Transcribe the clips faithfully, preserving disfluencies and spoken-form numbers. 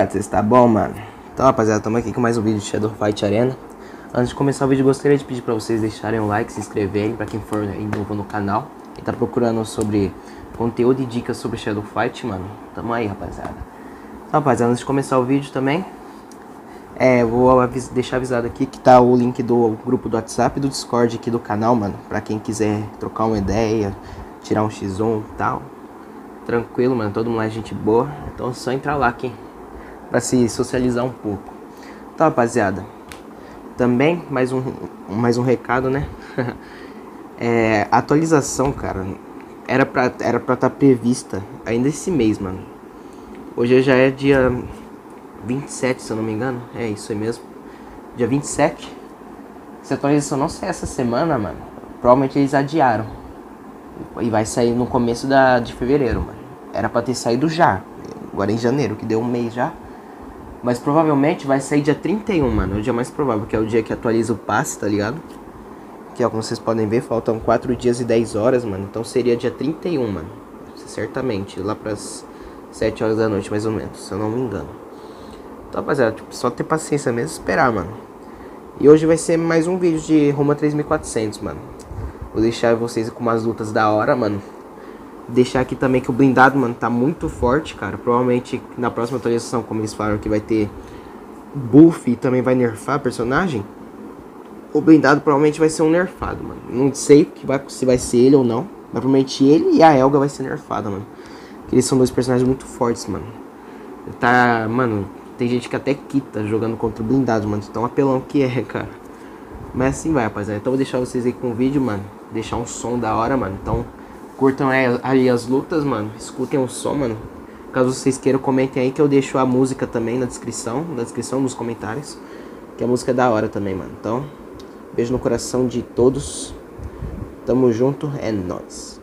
Vocês tá bom, mano? Então, rapaziada, estamos aqui com mais um vídeo de Shadow Fight Arena. Antes de começar o vídeo, gostaria de pedir pra vocês deixarem um like, se inscreverem, pra quem for aí novo no canal e tá procurando sobre conteúdo e dicas sobre Shadow Fight, mano. Tamo aí, rapaziada. Então, rapaziada, antes de começar o vídeo também, é, vou avis deixar avisado aqui que tá o link do grupo do WhatsApp e do Discord aqui do canal, mano. Pra quem quiser trocar uma ideia, tirar um xis um e tal. Tranquilo, mano, todo mundo é gente boa. Então é só entrar lá aqui pra se socializar um pouco. Então, rapaziada, também mais um, mais um recado, né? É, a atualização, cara, era pra era pra estar prevista ainda esse mês, mano. Hoje já é dia vinte e sete, se eu não me engano. É isso aí mesmo, dia vinte e sete. Se a atualização não sair essa semana, mano, provavelmente eles adiaram. E vai sair no começo da, de fevereiro, mano. Era pra ter saído já, agora em janeiro, que deu um mês já. Mas provavelmente vai sair dia trinta e um, mano. É o dia mais provável, que é o dia que atualiza o passe, tá ligado? Que, ó, como vocês podem ver, faltam quatro dias e dez horas, mano. Então seria dia trinta e um, mano. Certamente, lá pras sete horas da noite, mais ou menos, se eu não me engano. Então, rapaziada, tipo, só ter paciência mesmo e esperar, mano. E hoje vai ser mais um vídeo de rumo a três mil e quatrocentos, mano. Vou deixar vocês com umas lutas da hora, mano. Deixar aqui também que o blindado, mano, tá muito forte, cara. Provavelmente na próxima atualização, como eles falaram que vai ter buff e também vai nerfar personagem, o blindado provavelmente vai ser um nerfado, mano. Não sei que vai, se vai ser ele ou não, mas provavelmente ele e a Helga vai ser nerfada, mano. Porque eles são dois personagens muito fortes, mano. Tá, mano, tem gente que até quita jogando contra o blindado, mano. Tão apelão que é, cara. Mas assim vai, rapaziada. Então vou deixar vocês aí com o vídeo, mano. Deixar um som da hora, mano. Então curtam aí as lutas, mano. Escutem o som, mano. Caso vocês queiram, comentem aí que eu deixo a música também na descrição. Na descrição, nos comentários. Que a música é da hora também, mano. Então, beijo no coração de todos. Tamo junto, é nóis.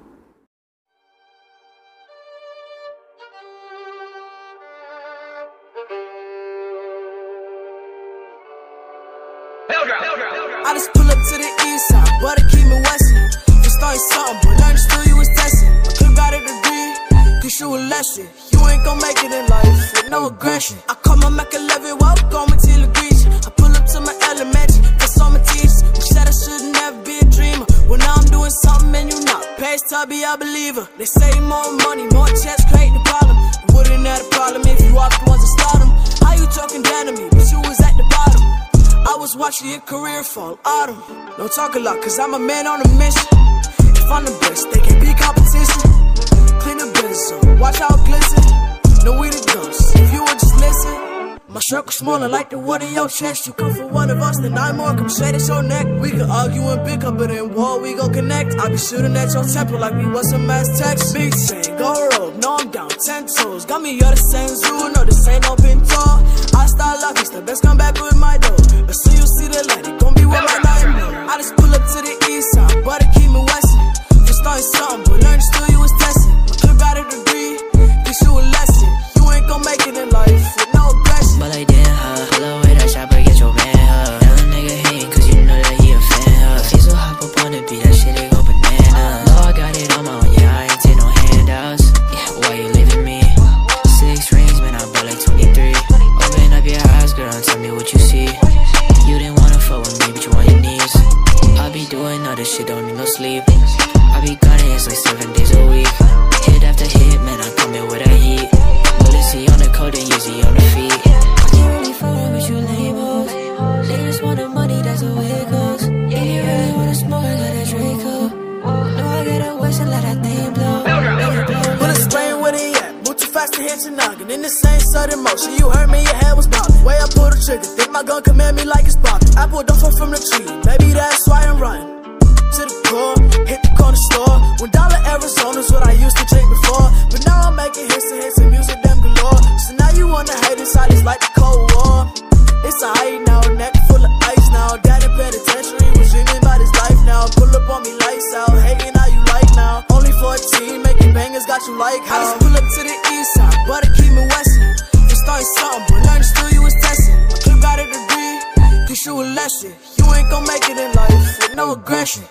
I just pull up to the east side, but I keep me westin'. You started something, but understood you was testing. I could've got a degree, cause you a lesson. You ain't gon' make it in life with no aggression. I call my Mac eleven, welcome until it reach. I pull up to my elementary, that's all my teachers. Who said I should never be a dreamer. Well, now I'm doing something and you not. Past Tubby, I believer. They say more money, more checks create the problem. You wouldn't have a problem if you off the ones that start them. How you talking down to me, but you was at the bottom. I was watching your career fall autumn. Don't talk a lot, cause I'm a man on a mission. If I'm the best, they can't be competition. Clean the business up, watch how it glisten. Know we the ghosts, if you would just listen. My circle smaller like the wood in your chest. You come for one of us, then I'm more, come straight at your neck. We could argue and pick up, but in war we gon' connect. I be shooting at your temple like we was some mass text. Big chain, go rope, no I'm down, ten toes. Got me all the same zoo, no this ain't no pinto. I start lucky, the best come back with my dough. But soon you see the light, it gon' be with my nightmare. I just pull up to the east side, but I keep me westin'. You started something, but learned still you was testing. I could've got a degree, cause you a lesson. You ain't gon' make it in life with no aggression. But like damn, huh? Pull up with that shopper, get your man, huh? Tell a nigga hatin' cause you know that he a fan, huh? If he's so hop up on the beat, that shit they go bananas. No, I got it on my own, yeah, I ain't take no handouts. Yeah, why you leaving me? Six rings, man, I bought like twenty-three. Open up your eyes, girl, and tell me what you see. You didn't wanna fuck with me, but you on your knees. I be doing all this shit, don't need no sleep. I be gunning, it's like seven days a week. Hit after hit, man, I come in with that heat. Melissy on the code and Yeezy on the feet. I can't really fuck with you labels. Niggas want the money, that's the way it goes. If you really wanna smoke, I got a Draco. No, I got a waist and let that thing blow. Put a sprain with it, yeah. Move too fast to hit your noggin. In the same sudden motion, you heard me, your head was bobbing. Way I pull the trigger, think my gun command me like it's poppin'. I pulled off from the tree, maybe that's why I'm running. To the core, hit the corner store. One dollar Arizona's what I used to drink before. But now I'm making hits and hits and music them galore. So now you wanna hate inside, it's like the Cold War. It's a height now, neck full of ice now. Daddy penitentiary was dreaming about his life now. Pull up on me lights out, hating how you like now. Only fourteen, making bangers got you like how. I just pull up to the east side, but I keep me westin'. You started something, but learned still you was testing. I could've got a degree, cause you a lesson. You ain't gon' make it in life with no aggression.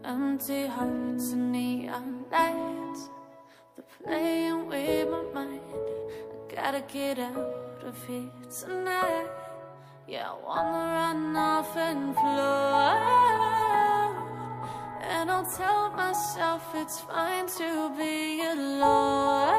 empty hearts and neon lights. They're playing with my mind. I gotta get out of here tonight. Yeah, I wanna run off and float, and I'll tell myself it's fine to be alone,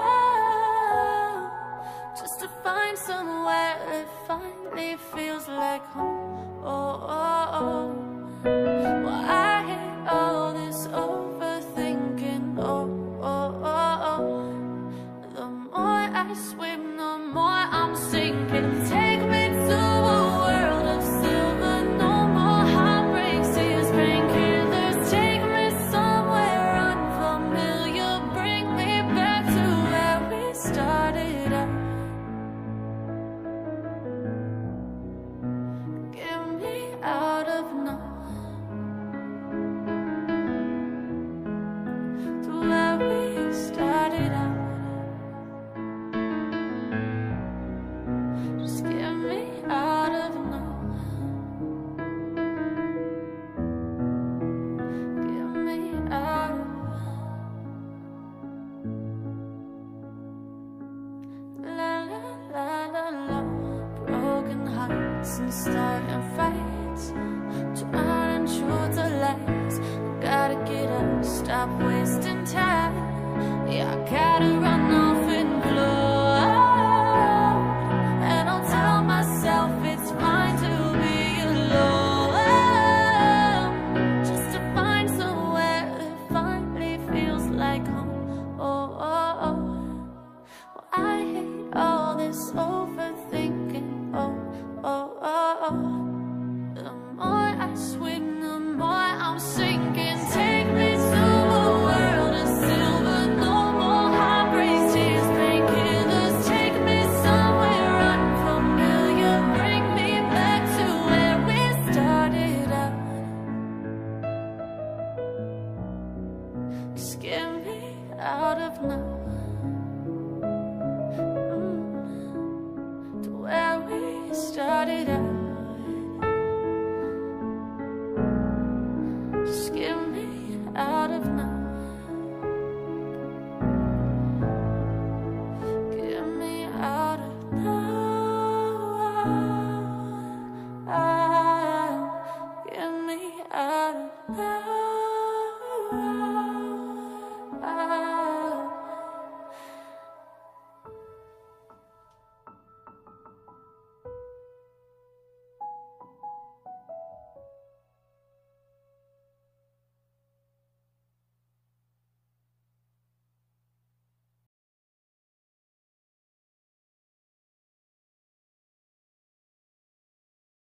just to find somewhere that finally feels like home. Oh, oh, oh. Well, I hate all this overthinking. Oh, oh, oh, oh. The more I swim, the more I'm sinking. Take me to a world of silver. No more heartbreaks, tears, painkillers. Take me somewhere unfamiliar. Bring me back to where we started out. Get me out of now. To where we started out. Just get me out of now. Get me out of. La la la la la. Broken hearts and starting fights, turning truth to lies. Gotta get up, stop wasting time. Yeah, I gotta run off and float, and I'll tell myself it's fine to be alone, just to find somewhere that finally feels like home. Oh, oh, oh. Well, I hate all this overthinking. Oh, oh, oh, oh. The more I swim, the more I'm sinking. Take me to a world of silver. No more heartbreaks, tears, painkillers. Take me somewhere unfamiliar. Bring me back to where we started out. Just get me out of now.